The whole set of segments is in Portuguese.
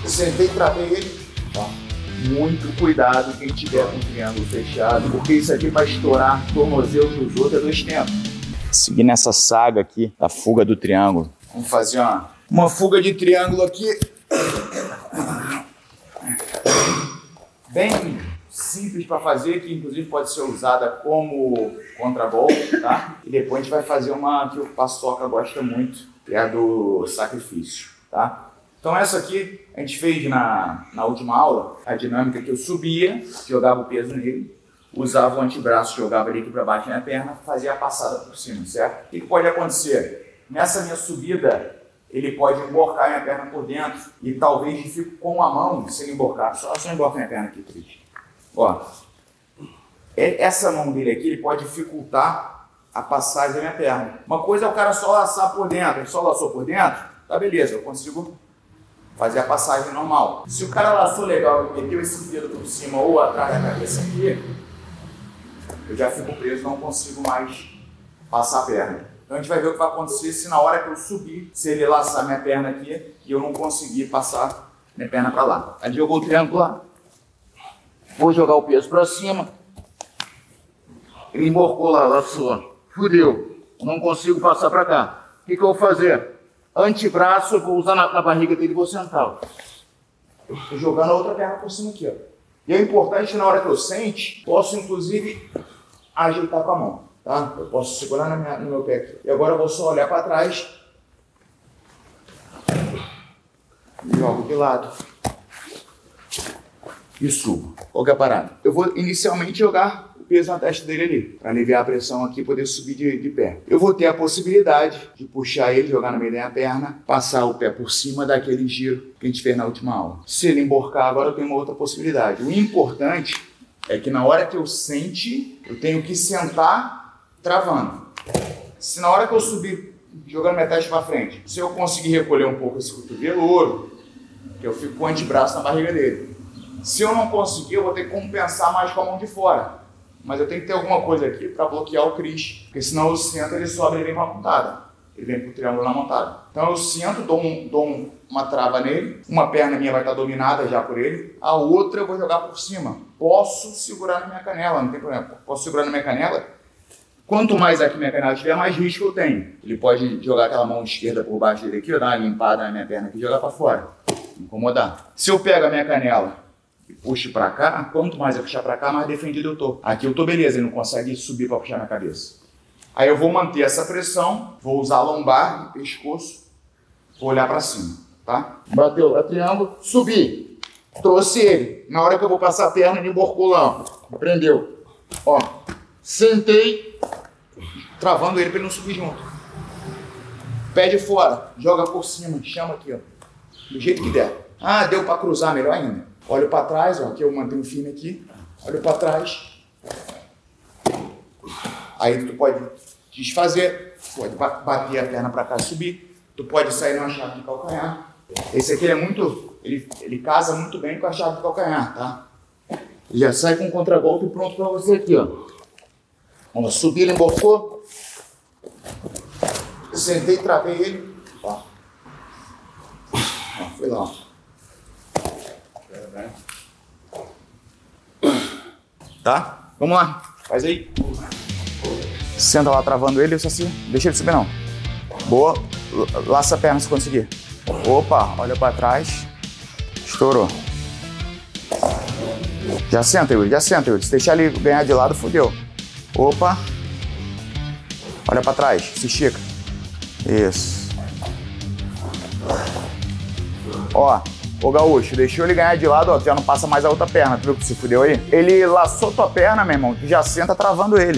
Eu sentei, travei ele. Ó. Muito cuidado quem tiver com o triângulo fechado, porque isso aqui vai estourar tornozelo dos outros a 2 tempos. Seguindo essa saga aqui, da fuga do triângulo. Vamos fazer uma fuga de triângulo aqui. Bem simples para fazer, que inclusive pode ser usada como contragolpe, tá? E depois a gente vai fazer uma que o Paçoca gosta muito, que é a do sacrifício, tá? Então essa aqui a gente fez na última aula, a dinâmica que eu subia, jogava o peso nele, usava o antebraço, jogava ele aqui para baixo na minha perna, fazia a passada por cima, certo? O que pode acontecer? Nessa minha subida, ele pode emborcar minha perna por dentro e talvez fique com a mão sem emborcar. Só emborca minha perna aqui, Cris. Ó, essa mão dele aqui, ele pode dificultar a passagem da minha perna. Uma coisa é o cara só laçar por dentro, ele só laçou por dentro, tá beleza, eu consigo fazer a passagem normal. Se o cara laçou legal e meteu esse dedo por cima ou atrás da cabeça aqui, eu já fico preso, não consigo mais passar a perna. Então a gente vai ver o que vai acontecer se na hora que eu subir, se ele laçar minha perna aqui e eu não conseguir passar minha perna para lá. Aí jogou o triângulo lá. Vou jogar o peso para cima. Ele emborcou lá, laçou. Fudeu. Não consigo passar para cá. O que eu vou fazer? Antebraço, eu vou usar na barriga dele e vou sentar. Estou jogando a outra perna por cima aqui, ó. E é importante, na hora que eu sente, posso inclusive ajeitar com a mão, tá? Eu posso segurar no meu pé aqui. E agora eu vou só olhar para trás e jogo de lado e subo. Qual que é a parada? Eu vou inicialmente jogar o peso na testa dele ali, para aliviar a pressão aqui e poder subir de pé. Eu vou ter a possibilidade de puxar ele, jogar no meio da minha perna, passar o pé por cima daquele giro que a gente fez na última aula. Se ele emborcar, agora eu tenho uma outra possibilidade. O importante é que na hora que eu sente, eu tenho que sentar travando. Se na hora que eu subir, jogando minha testa para frente, se eu conseguir recolher um pouco esse cotovelo ouro, que eu fico com o antebraço na barriga dele. Se eu não conseguir, eu vou ter que compensar mais com a mão de fora. Mas eu tenho que ter alguma coisa aqui para bloquear o Cris, porque senão eu sento, ele sobe, ele vem para a montada. Ele vem para o triângulo na montada. Então eu sento, dou uma trava nele, uma perna minha vai estar dominada já por ele, a outra eu vou jogar por cima. Posso segurar na minha canela, não tem problema. Posso segurar na minha canela. Quanto mais aqui minha canela tiver, mais risco eu tenho. Ele pode jogar aquela mão esquerda por baixo dele aqui, eu dar uma limpada na minha perna aqui e jogar para fora. Incomodar. Se eu pego a minha canela e puxo pra cá, quanto mais eu puxar pra cá, mais defendido eu tô. Aqui eu tô beleza, ele não consegue subir pra puxar na cabeça. Aí eu vou manter essa pressão, vou usar a lombar e pescoço, vou olhar pra cima, tá? Bateu lá, triângulo, subi, trouxe ele. Na hora que eu vou passar a perna, ele emborcou lá, ó. Prendeu. Ó, sentei, travando ele pra ele não subir junto. Pé de fora, joga por cima, chama aqui, ó. Do jeito que der. Ah, deu pra cruzar, melhor ainda. Olho para trás, ó, que eu mantenho firme aqui. Olho para trás. Aí tu pode desfazer, pode bater a perna para cá e subir. Tu pode sair numa chave de calcanhar. Esse aqui é muito, ele casa muito bem com a chave de calcanhar, tá? Ele já sai com um contragolpe pronto para você aqui, ó. Vamos subir, ele emborcou. Eu sentei, travei ele. Ó. Ó, foi lá, ó. Tá? Vamos lá. Faz aí. Senta lá travando ele, isso assim. Deixa ele subir não. Boa. Laça a perna se conseguir. Opa, olha pra trás. Estourou. Já senta, Yuri. Já senta, Yuri. Se deixar ele ganhar de lado, fodeu. Opa. Olha pra trás. Se estica. Isso. Ó. Ô Gaúcho, deixou ele ganhar de lado, ó, tu já não passa mais a outra perna, tu viu que se fudeu aí? Ele laçou tua perna, meu irmão, tu já senta travando ele.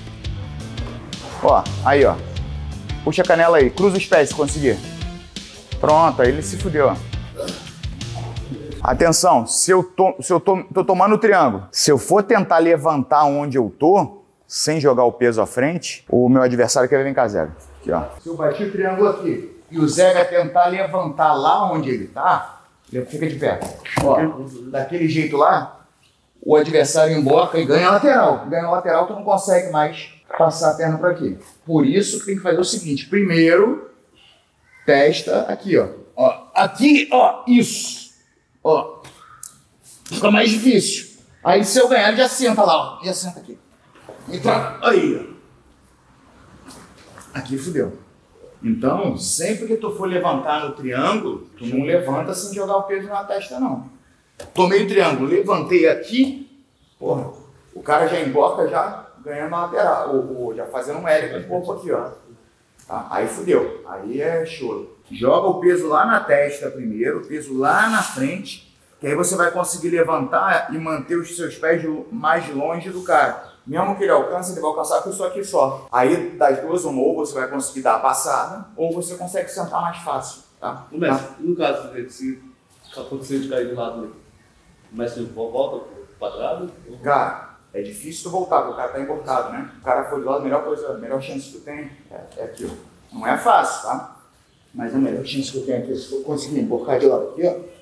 Ó, aí, ó. Puxa a canela aí, cruza os pés se conseguir. Pronto, aí ele se fudeu, ó. Atenção, se eu tô tomando o triângulo, se eu for tentar levantar onde eu tô, sem jogar o peso à frente, o meu adversário quer vir cá, Zé. Aqui, ó. Se eu bati o triângulo aqui e o Zé tentar levantar lá onde ele tá, ele fica de pé. Ó, daquele jeito lá, o adversário emborca e ganha lateral. Ganha lateral, tu não consegue mais passar a perna por aqui. Por isso que tem que fazer o seguinte. Primeiro, testa aqui, ó. Ó, aqui, ó, isso. Ó. Fica mais difícil. Aí se eu ganhar, ele já senta lá, ó. Já senta aqui. Então, aí, ó. Aqui fudeu. Então, sempre que tu for levantar no triângulo, tu não levanta sem jogar o peso na testa, não. Tomei o triângulo, levantei aqui, porra, o cara já emboca, já ganhando a lateral, ou já fazendo um L com o corpo aqui, ó. Tá? Aí fudeu, aí é choro. Joga o peso lá na testa primeiro, o peso lá na frente, que aí você vai conseguir levantar e manter os seus pés mais longe do cara. Mesmo que ele alcance, ele vai alcançar com isso aqui só. Aí, das duas, ou você vai conseguir dar a passada, ou você consegue sentar mais fácil, tá? Mestre, no caso, se acontecer de cair do lado dele, o mestre volta pro quadrado? Cara, é difícil tu voltar, porque o cara tá emborcado, né? O cara foi do lado, a melhor chance que tu tem é aquilo. Não é fácil, tá? Mas a melhor chance que eu tenho aqui, se eu conseguir emborcar de lado aqui, ó.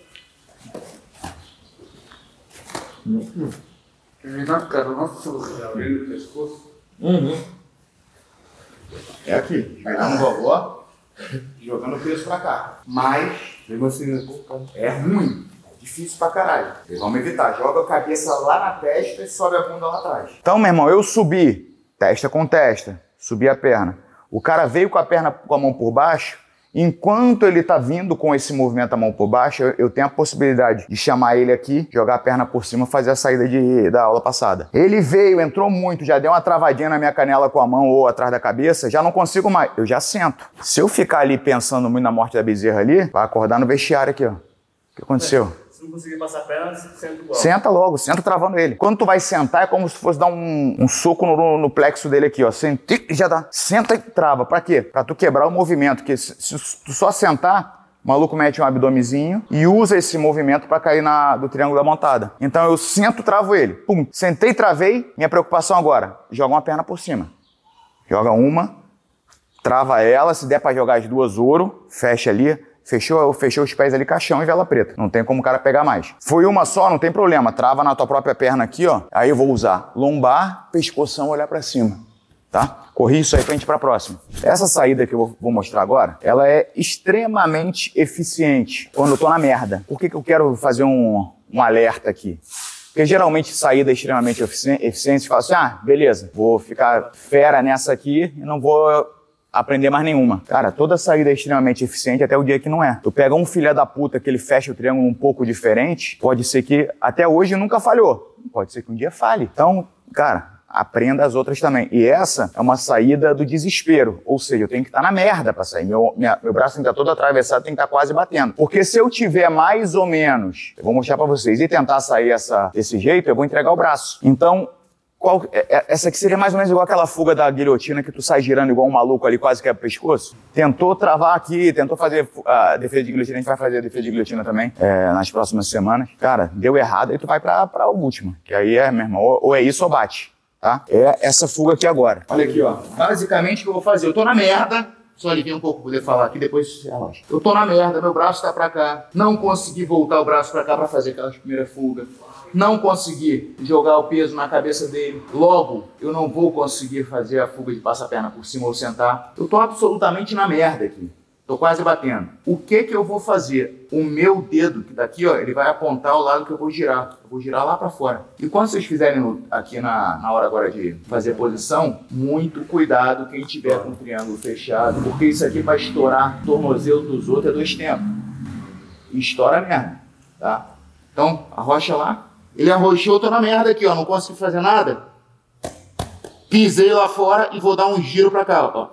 Cara, nossa, abrindo o pescoço. É aqui, jogando gogó, jogando o peso pra cá. Mas, Mesmo assim, é ruim, é difícil pra caralho. Vamos evitar, joga a cabeça lá na testa e sobe a bunda lá atrás. Então, meu irmão, eu subi, testa com testa, subi a perna. O cara veio com a perna com a mão por baixo. Enquanto ele tá vindo com esse movimento a mão por baixo, eu tenho a possibilidade de chamar ele aqui, jogar a perna por cima, fazer a saída da aula passada. Ele veio, entrou muito, já deu uma travadinha na minha canela com a mão ou atrás da cabeça, já não consigo mais, eu já sento. Se eu ficar ali pensando muito na morte da bezerra ali, vai acordar no vestiário aqui, ó. O que aconteceu? Se não conseguir passar a perna, você senta igual. Senta logo, senta travando ele. Quando tu vai sentar, é como se fosse dar um soco no plexo dele aqui, ó. Senta, já dá. Senta e trava. Pra quê? Pra tu quebrar o movimento. Porque se tu só sentar, o maluco mete um abdomezinho e usa esse movimento pra cair do triângulo da montada. Então eu sento, travo ele. Pum, sentei, travei. Minha preocupação agora, joga uma perna por cima. Joga uma, trava ela. Se der pra jogar as duas, ouro, fecha ali. Fechou os pés ali, caixão e vela preta. Não tem como o cara pegar mais. Foi uma só, não tem problema. Trava na tua própria perna aqui, ó. Aí eu vou usar lombar, pescoção, olhar pra cima. Tá? Corri isso aí pra gente ir pra próxima. Essa saída que eu vou mostrar agora, ela é extremamente eficiente quando eu tô na merda. Por que eu quero fazer um alerta aqui? Porque geralmente saída extremamente eficiente, você fala assim, ah, beleza, vou ficar fera nessa aqui e não vou aprender mais nenhuma. Cara, toda saída é extremamente eficiente até o dia que não é. Tu pega um filho da puta que ele fecha o triângulo um pouco diferente, pode ser que até hoje nunca falhou. Pode ser que um dia falhe. Então, cara, aprenda as outras também. E essa é uma saída do desespero. Ou seja, eu tenho que estar na merda pra sair. Meu braço tem que estar todo atravessado, tem que estar quase batendo. Porque se eu tiver mais ou menos, eu vou mostrar pra vocês, e tentar sair desse jeito, eu vou entregar o braço. Então, essa aqui seria mais ou menos igual aquela fuga da guilhotina que tu sai girando igual um maluco ali, quase quebra o pescoço. Tentou travar aqui, tentou fazer a defesa de guilhotina, a gente vai fazer a defesa de guilhotina também nas próximas semanas. Cara, deu errado, aí tu vai pra última. Que aí meu irmão, ou é isso ou bate, tá? É essa fuga aqui agora. Olha aqui, ó. Basicamente o que eu vou fazer, eu tô na merda. Só aliviar um pouco pra poder falar aqui, depois relaxa. Eu tô na merda, meu braço tá pra cá. Não consegui voltar o braço pra cá pra fazer aquelas primeiras fugas. Não consegui jogar o peso na cabeça dele. Logo, eu não vou conseguir fazer a fuga de passar a perna por cima ou sentar. Eu tô absolutamente na merda aqui. Tô quase batendo. O que eu vou fazer? O meu dedo, que daqui, ó, ele vai apontar o lado que eu vou girar. Eu vou girar lá pra fora. E quando vocês fizerem aqui na hora agora de fazer posição, muito cuidado quem tiver com o triângulo fechado, porque isso aqui vai estourar o tornozelo dos outros é 2 tempos. E estoura mesmo, tá? Então, arrocha lá. Ele arrochou, tô na merda aqui, ó. Não consegui fazer nada. Pisei lá fora e vou dar um giro pra cá, ó.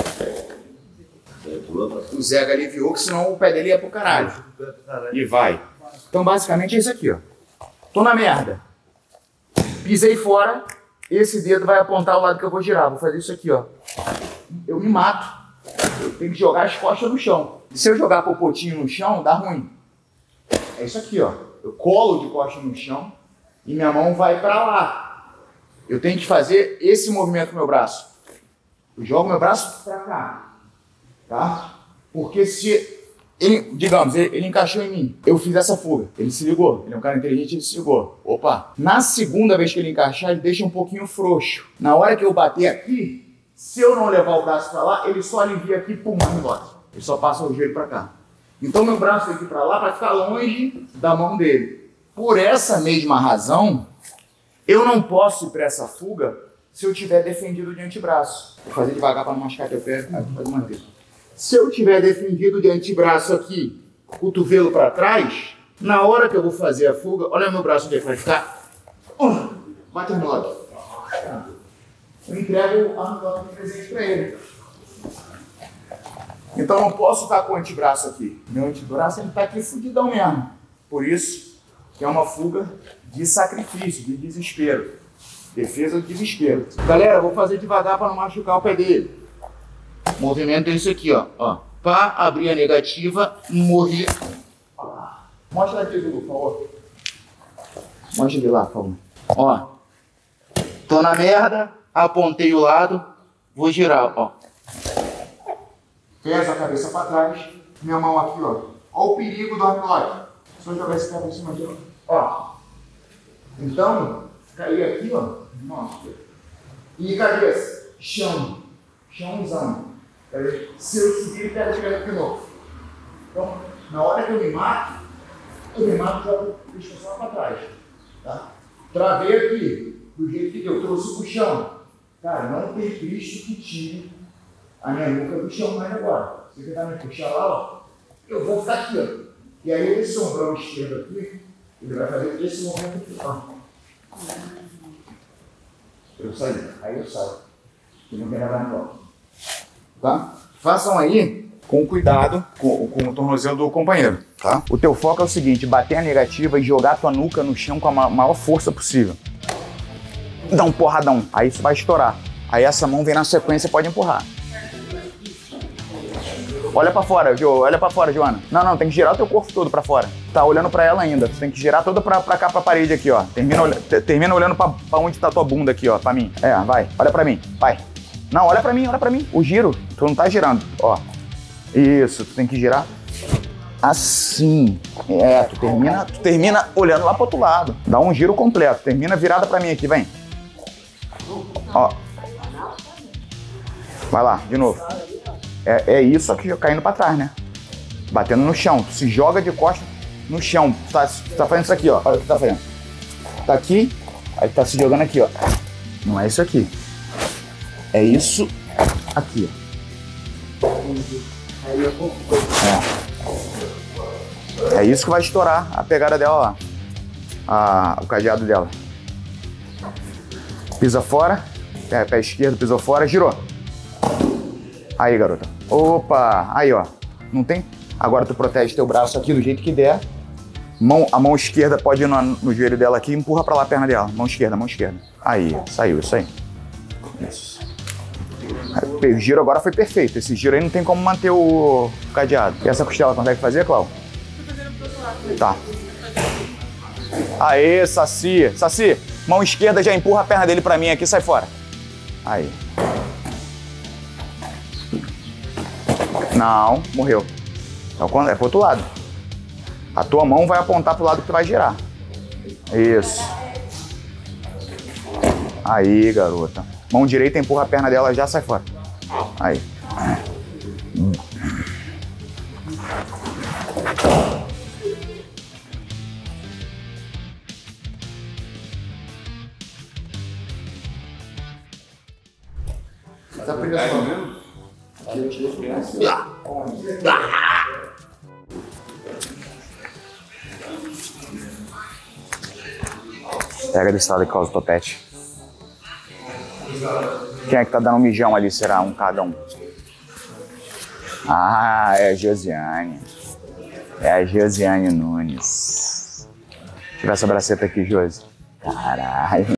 O Zé aliviou, que senão o pé dele ia pro caralho. E vai. Então, basicamente é isso aqui, ó. Tô na merda. Pisei fora. Esse dedo vai apontar o lado que eu vou girar. Vou fazer isso aqui, ó. Eu me mato. Eu tenho que jogar as costas no chão. Se eu jogar popotinho no chão, dá ruim. É isso aqui, ó. Eu colo de costas no chão e minha mão vai para lá. Eu tenho que fazer esse movimento com o meu braço. Eu jogo meu braço para cá, tá? Porque se ele, digamos, ele encaixou em mim, eu fiz essa fuga, ele se ligou, ele é um cara inteligente, ele se ligou. Opa! Na segunda vez que ele encaixar, ele deixa um pouquinho frouxo. Na hora que eu bater aqui, se eu não levar o braço para lá, ele só alivia aqui, pum, vai embora. Ele só passa o joelho para cá. Então meu braço tem que ir para lá para ficar longe da mão dele. Por essa mesma razão, eu não posso ir para essa fuga se eu tiver defendido de antebraço. Vou fazer devagar para não machucar teu pé, pode manter. Se eu tiver defendido de antebraço aqui, cotovelo para trás, na hora que eu vou fazer a fuga, olha meu braço onde é que vai ficar. Bate no lado. Eu entrego a armlock de presente para ele. Então eu não posso estar com o antebraço aqui. Meu antebraço está aqui fudidão mesmo. Por isso que é uma fuga de sacrifício, de desespero. Defesa do desespero. Galera, eu vou fazer devagar para não machucar o pé dele. O movimento é isso aqui, ó. Para abrir a negativa, morrer. Mostra aqui, Dudu, por favor. Mostra ele lá, por favor. Ó. Tô na merda, apontei o lado, vou girar, ó. Peso a cabeça para trás, minha mão aqui, ó. Ó o perigo do armlock. Só jogar esse pé por cima aqui, ó. Então, cair aqui, ó. Nossa. E cabeça, chão. Chãozão. Se eu subir, ele pega direto de novo. Então, na hora que eu me mato já o pescoço para trás. Tá? Travei aqui, do jeito que eu trouxe pro chão. Cara, não tem Cristo que tire a minha nuca do chão mais agora. Se você tentar me puxar lá, ó, eu vou ficar aqui, ó. E aí esse ombrão esquerdo aqui, ele vai fazer esse movimento aqui, ó. Eu saio, aí eu saio. E não quero dar no tá? Façam aí com cuidado com o tornozelo do companheiro, tá? O teu foco é o seguinte, bater a negativa e jogar a tua nuca no chão com a maior força possível. Dá um porradão, aí isso vai estourar. Aí essa mão vem na sequência e pode empurrar. Olha pra fora, olha pra fora, Joana. Não, tem que girar o teu corpo todo pra fora. Tá olhando pra ela ainda, tu tem que girar toda pra cá, pra parede aqui, ó. Termina olhando pra onde tá tua bunda aqui, ó, pra mim. Vai, olha pra mim, vai. Não, olha pra mim. O giro, tu não tá girando, ó. Isso, tu tem que girar assim. Tu termina olhando lá pro outro lado. Dá um giro completo, termina virada pra mim aqui, vem. Ó. Vai lá, de novo. É isso aqui, caindo pra trás, né? Batendo no chão. Tu se joga de costas no chão. Tu tá fazendo isso aqui, ó. Olha o que tu tá fazendo. Tá aqui, aí tu tá se jogando aqui, ó. Não é isso aqui. É isso aqui, ó. É isso que vai estourar a pegada dela, ó. O cadeado dela. Pisa fora. Pé esquerdo, pisou fora, girou. Aí, garota. Opa! Aí, ó. Não tem? Agora tu protege teu braço aqui do jeito que der. A mão esquerda pode ir no joelho dela aqui e empurra pra lá a perna dela. Mão esquerda. Aí, saiu, isso aí. Isso. O giro agora foi perfeito. Esse giro aí não tem como manter o cadeado. E essa costela consegue fazer, Clau? Tô fazendo pro outro lado. Tá. Aê, Saci. Saci, mão esquerda já empurra a perna dele pra mim aqui, sai fora. Aí. Não, morreu. É pro outro lado. A tua mão vai apontar pro lado que tu vai girar. Isso. Aí, garota. Mão direita empurra a perna dela, já sai fora. Aí. Mas a pressão mesmo? Pega desse lado que causa o topete. Quem é que tá dando um mijão ali? Será um cada um? Ah, é a Josiane. É a Josiane Nunes. Tira essa braceta aqui, Josi. Caralho.